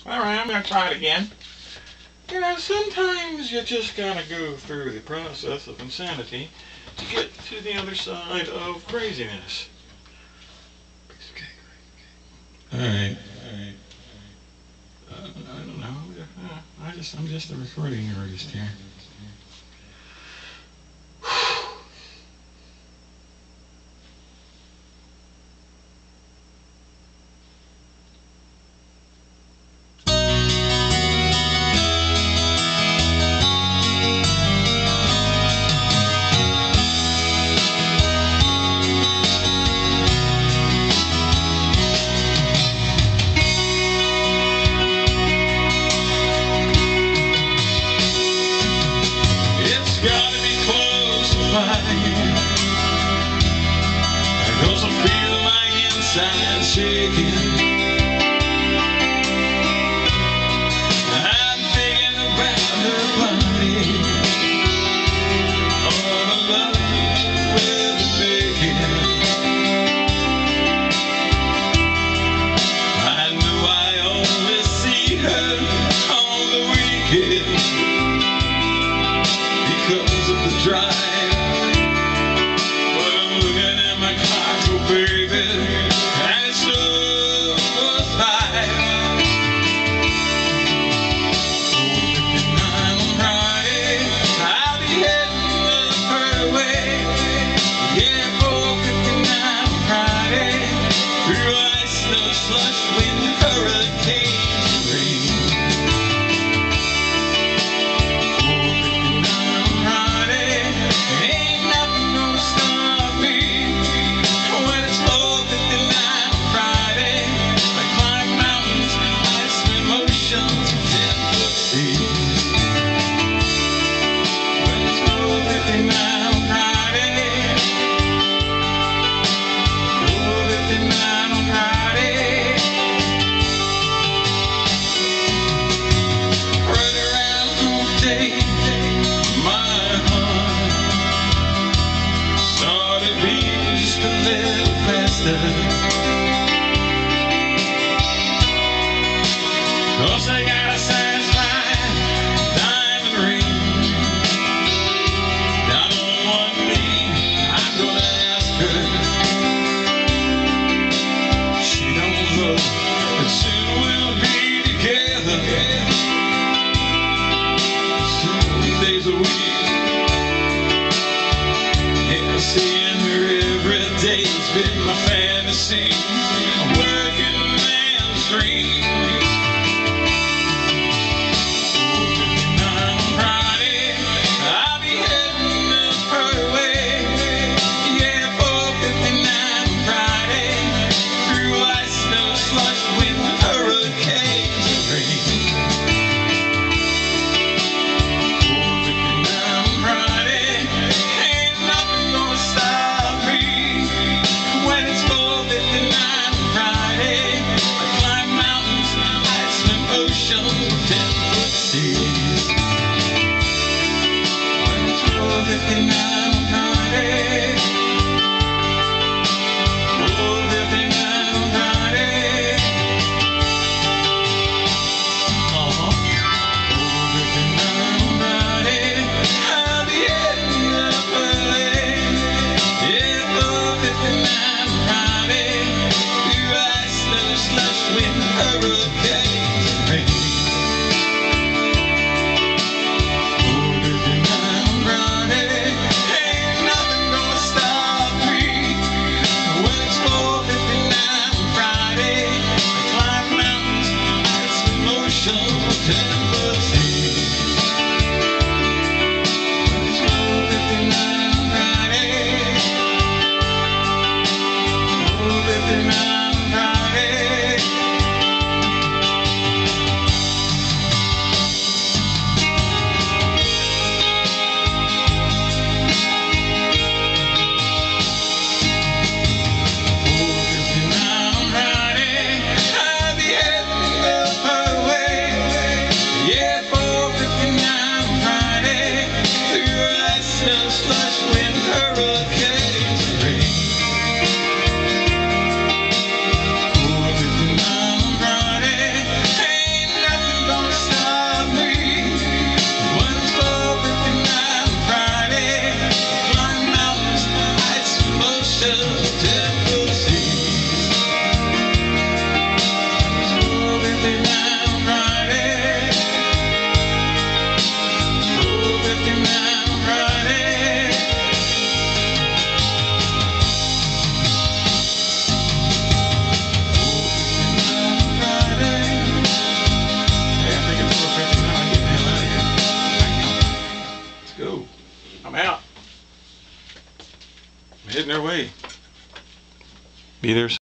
Alright, I'm going to try it again. You know, sometimes you just gotta go through the process of insanity to get to the other side of craziness. Alright. I don't know. I'm just a recording artist here. Cause I'm feeling my inside shaking. I'm thinking about her body, all the love we'll be making. I know I only see her on the weekend because of the drive. Baby, and it's was high. Oh, 59 on Friday, I'll be heading up her way. Yeah, 4:59 on Friday, through ice, snow, slush, wind, hurricanes, and rain. 4:59 on Friday, ain't nothing gonna stop me. Cause I got a satisfying diamond ring down on one knee. I'm gonna ask her. She don't know that soon we'll be together 7 days a week. Yeah, seeing her every day's been my fantasy, a working man's dream. When it's 4:59 get in their way. Be there.